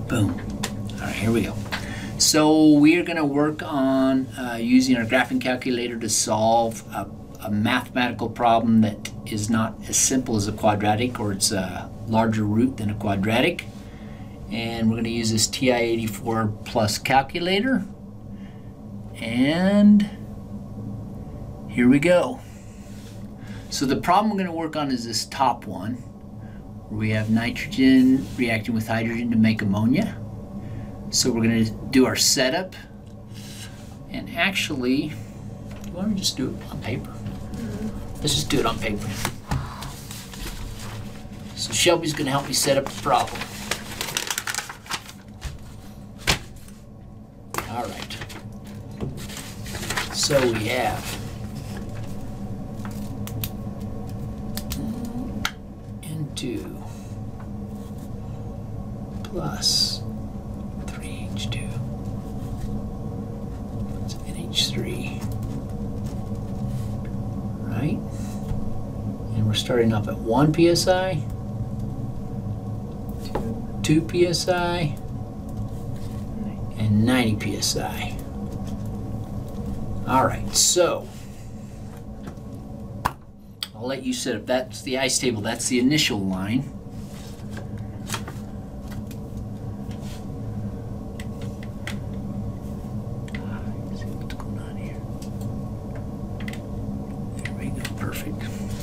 Boom. All right, here we go. So we are going to work on using our graphing calculator to solve a mathematical problem that is not as simple as a quadratic, or it's a larger root than a quadratic. And we're going to use this TI84 plus calculator. And here we go. So the problem we're going to work on is this top one, where we have nitrogen reacting with hydrogen to make ammonia. So we're going to do our setup, and actually, why don't we just do it on paper? Let's just do it on paper. So Shelby's going to help me set up the problem. All right. So we have N2 plus 3H2, that's NH3, right? And we're starting off at 1 psi, 2 psi, and 90 psi. All right, so I'll let you set up. That's the ice table. That's the initial line. See what's going on here. There we go. Perfect.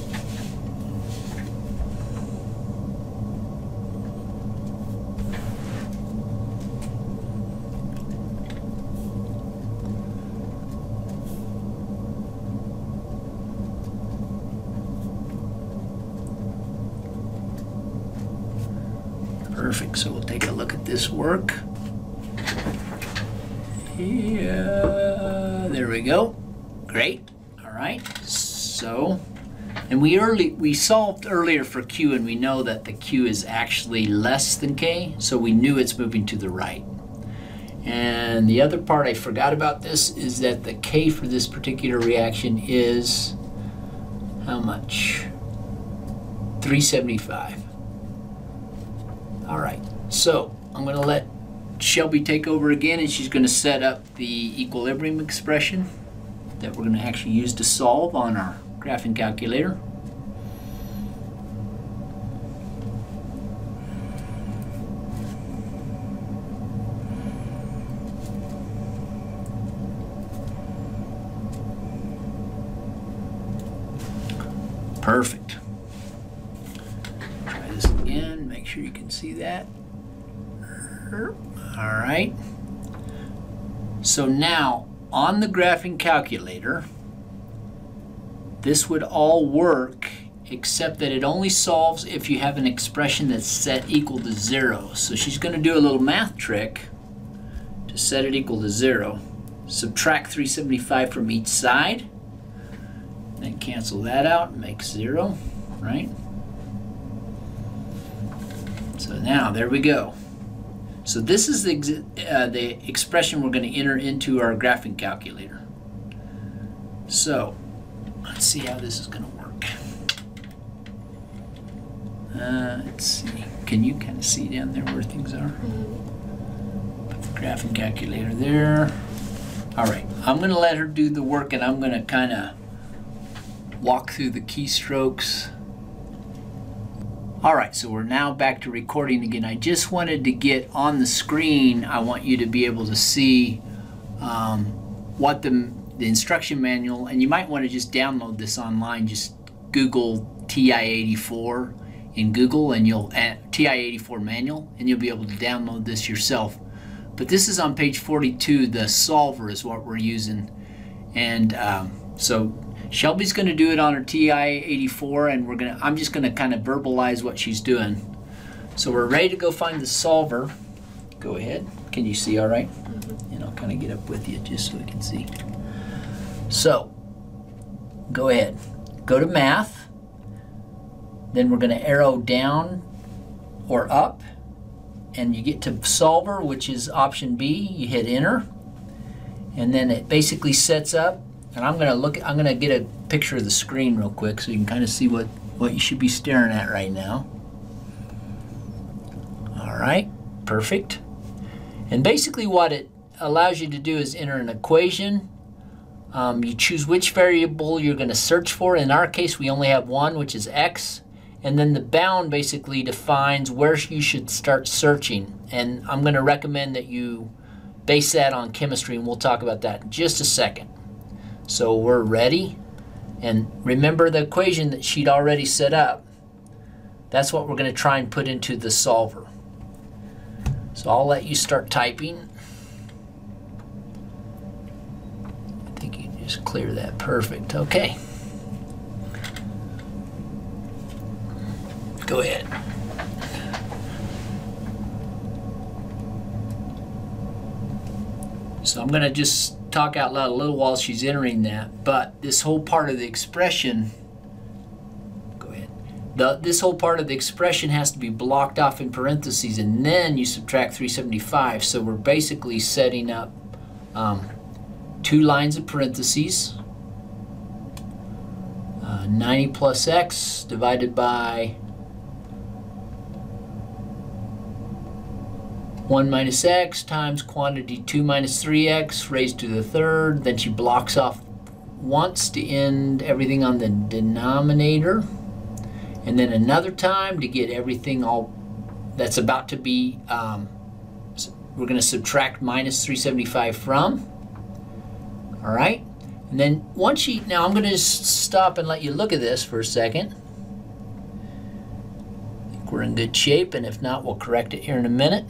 Perfect, so we'll take a look at this work. Yeah, there we go. Great, all right. So, and we solved earlier for Q, and we know that the Q is actually less than K, so we knew it's moving to the right. And the other part I forgot about this is that the K for this particular reaction is how much? 375. All right, so I'm going to let Shelby take over again, and she's going to set up the equilibrium expression that we're going to actually use to solve on our graphing calculator. Perfect. Try this again, make sure you can see that. All right. So now, on the graphing calculator, this would all work, except that it only solves if you have an expression that's set equal to 0. So she's going to do a little math trick to set it equal to 0. Subtract 375 from each side, then cancel that out and make 0, right? So now, there we go. So this is the expression we're going to enter into our graphing calculator. So let's see how this is going to work. Let's see. Can you kind of see down there where things are? Put the graphing calculator there. All right, I'm going to let her do the work, and I'm going to kind of walk through the keystrokes. All right, so we're now back to recording again. I just wanted to get on the screen, I want you to be able to see what the instruction manual, and you might want to just download this online. Just Google TI84 in Google, and you'll TI84 manual, and you'll be able to download this yourself. But this is on page 42. The solver is what we're using, and so Shelby's going to do it on her TI84, and I'm just going to kind of verbalize what she's doing. So we're ready to go find the solver. Go ahead. Can you see all right? Mm-hmm. And I'll kind of get up with you just so we can see. So go ahead. Go to math. Then we're going to arrow down or up, and you get to solver, which is option B. You hit enter, and then it basically sets up. And I'm going to get a picture of the screen real quick so you can kind of see what you should be staring at right now. All right, perfect. And basically what it allows you to do is enter an equation. You choose which variable you're going to search for. In our case, we only have one, which is x. And then the bound basically defines where you should start searching. And I'm going to recommend that you base that on chemistry, and we'll talk about that in just a second. So we're ready. And remember the equation that she'd already set up. That's what we're going to try and put into the solver. So I'll let you start typing. I think you can just clear that. Perfect. Okay. Go ahead. So I'm going to just talk out loud a little while she's entering that, but this whole part of the expression, go ahead. This whole part of the expression has to be blocked off in parentheses, and then you subtract 375. So we're basically setting up 2 lines of parentheses. 90 plus x divided by 1 minus x times quantity 2 minus 3x raised to the third. Then she blocks off once to end everything on the denominator. And then another time to get everything all that's about to be, we're going to subtract minus 375 from. All right. And then once you, now I'm going to just stop and let you look at this for a second. I think we're in good shape, and if not, we'll correct it here in a minute.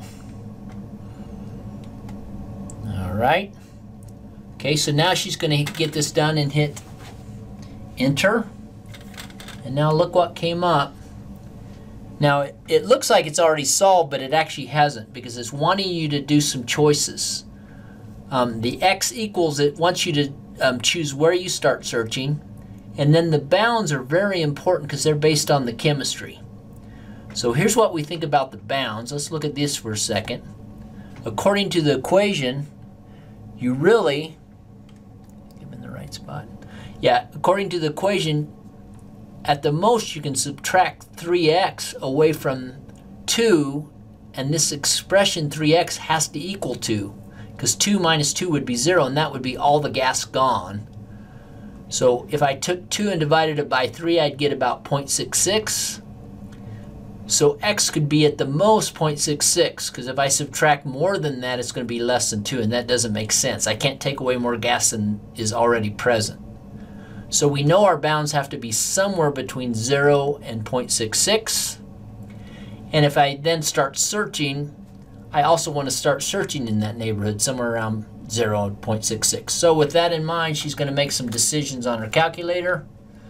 All right. Okay, so now she's going to get this done and hit enter. And now look what came up. Now it looks like it's already solved, but it actually hasn't, because it's wanting you to do some choices. The x equals, it wants you to choose where you start searching, and then the bounds are very important because they're based on the chemistry. So here's what we think about the bounds. Let's look at this for a second. According to the equation, you really, get in the right spot. Yeah, according to the equation, at the most you can subtract 3x away from 2, and this expression 3x has to equal 2, because 2 minus 2 would be 0, and that would be all the gas gone. So if I took 2 and divided it by 3, I'd get about 0.66. So x could be at the most 0.66, because if I subtract more than that, it's going to be less than 2, and that doesn't make sense. I can't take away more gas than is already present. So we know our bounds have to be somewhere between 0 and 0.66. And if I then start searching, I also want to start searching in that neighborhood, somewhere around 0 and 0.66. So with that in mind, she's going to make some decisions on her calculator.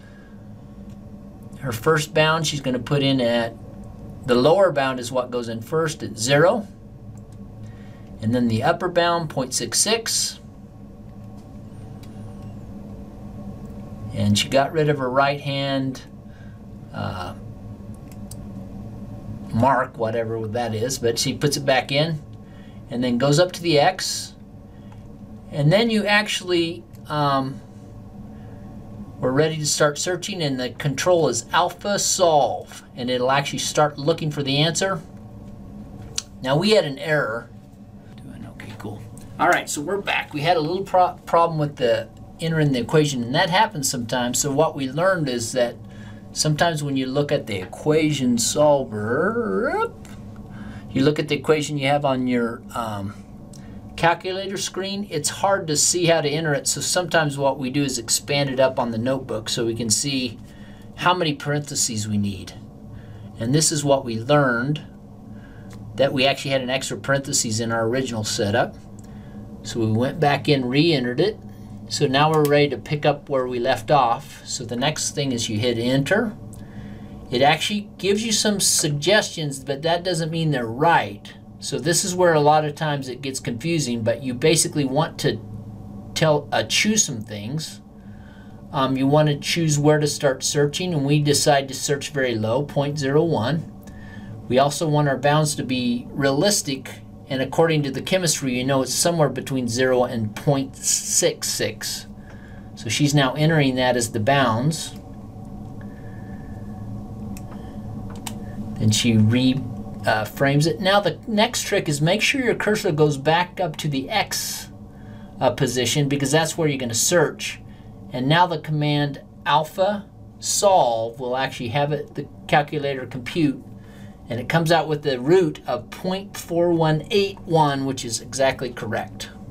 Her first bound she's going to put in at, the lower bound is what goes in first at 0. And then the upper bound, 0.66. And she got rid of her right hand mark, whatever that is, but she puts it back in and then goes up to the x. And then you actually, we're ready to start searching, and the control is alpha solve, and it'll actually start looking for the answer. Now we had an error. Okay, cool. All right, so we're back. We had a little problem with the entering the equation, and that happens sometimes. So what we learned is that sometimes when you look at the equation solver, you look at the equation you have on your calculator screen, it's hard to see how to enter it. So sometimes what we do is expand it up on the notebook so we can see how many parentheses we need. And this is what we learned, that we actually had an extra parentheses in our original setup. So we went back in, re-entered it. So now we're ready to pick up where we left off. So the next thing is you hit enter. It actually gives you some suggestions, but that doesn't mean they're right. So this is where a lot of times it gets confusing, but you basically want to choose some things. You want to choose where to start searching, and we decide to search very low, 0.01. We also want our bounds to be realistic, and according to the chemistry, you know it's somewhere between 0 and 0.66. So she's now entering that as the bounds. Then she frames it. Now the next trick is make sure your cursor goes back up to the X position, because that's where you're going to search. And now the command alpha solve will actually have the calculator compute, and it comes out with the root of 0.4181, which is exactly correct.